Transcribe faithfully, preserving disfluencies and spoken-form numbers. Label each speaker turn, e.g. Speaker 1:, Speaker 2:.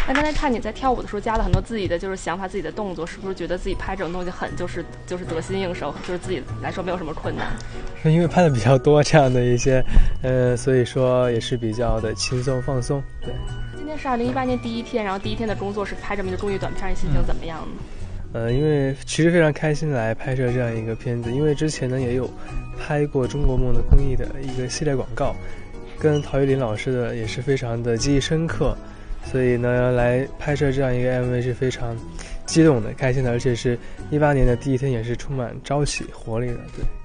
Speaker 1: 那刚才看你在跳舞的时候加了很多自己的就是想法、自己的动作，是不是觉得自己拍这种东西很就是就是得心应手，就是自己来说没有什么困难？
Speaker 2: 是因为拍的比较多这样的一些，呃，所以说也是比较的轻松放松。对。
Speaker 1: 今天是二零一八年第一天，然后第一天的工作是拍这么一个综艺短片，你心情怎么样呢？
Speaker 2: 呃，因为其实非常开心来拍摄这样一个片子，因为之前呢也有拍过《中国梦》的公益的一个系列广告，跟陶玉林老师的也是非常的记忆深刻，所以呢来拍摄这样一个 M V 是非常激动的、开心的，而且是一八年的第一天，也是充满朝气活力的，对。